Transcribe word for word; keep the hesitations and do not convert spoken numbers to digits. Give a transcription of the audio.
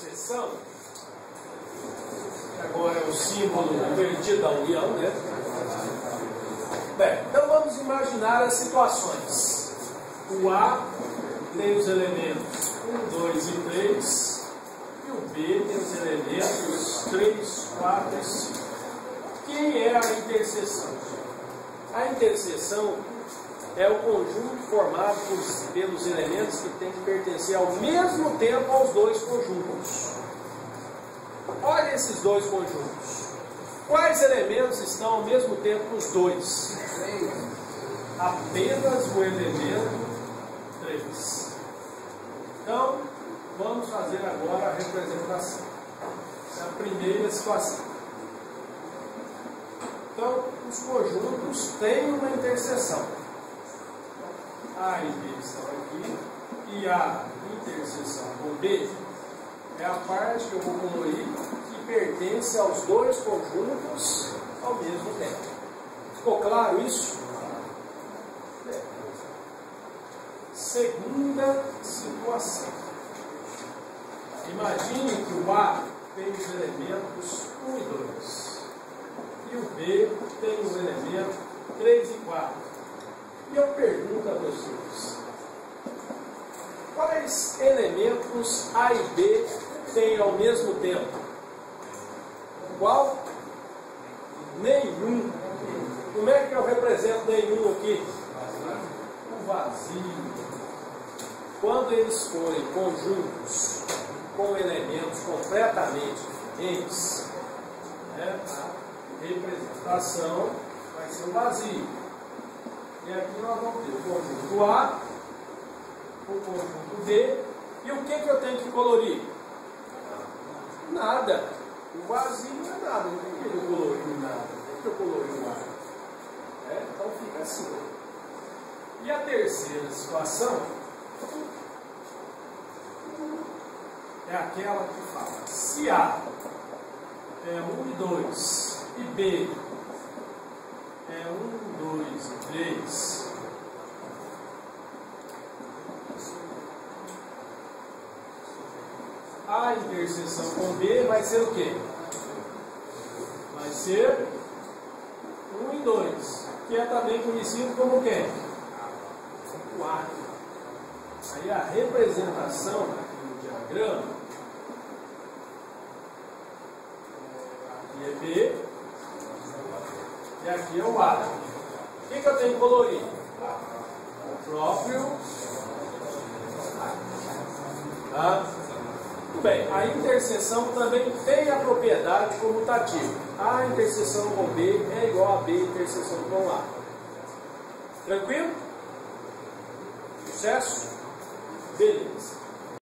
interseção, que agora é o símbolo invertido da união, né? Bem, então vamos imaginar as situações. O A tem os elementos um, dois e três, e o B tem os elementos três, quatro e cinco. Quem é a interseção? A interseção é o conjunto formado por, pelos elementos que têm que pertencer ao mesmo tempo aos dois conjuntos. Olha esses dois conjuntos. Quais elementos estão ao mesmo tempo nos dois? Apenas o elemento três. Então, vamos fazer agora a representação. Essa é a primeira situação. Então, os conjuntos têm uma interseção. A e B estão aqui, e a interseção com B é a parte que eu vou colorir que pertence aos dois conjuntos ao mesmo tempo. Ficou claro isso? É. Segunda situação. Imagine que o A tem os elementos um e dois, e o B tem os elementos três e quatro. E eu pergunto a vocês, quais elementos A e B têm ao mesmo tempo? Qual? Nenhum. Como é que eu represento nenhum aqui? O vazio. Quando eles forem conjuntos com elementos completamente diferentes, né, a representação vai ser o vazio. E aqui nós vamos ter o conjunto A, o conjunto B, e o que, que eu tenho que colorir? Nada. O vazio não é nada. Não tem que eu colorir nada. Por que eu colori o A? É, então fica assim. E a terceira situação é aquela que fala: se A é um e dois e B é um, dois e três, a interseção com B vai ser o quê? Vai ser um e dois, que é também conhecido como o quê? O A. Aí a representação aqui no diagrama, aqui é B, e aqui é o A. O que, que eu tenho que colorir? O próprio A. Tá? Muito bem, a interseção também tem a propriedade comutativa. A interseção com B é igual a B interseção com A. Tranquilo? Sucesso? Beleza.